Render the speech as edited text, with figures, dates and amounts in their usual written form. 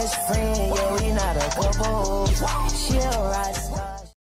best friend, yeah, we not a couple. She a rock star.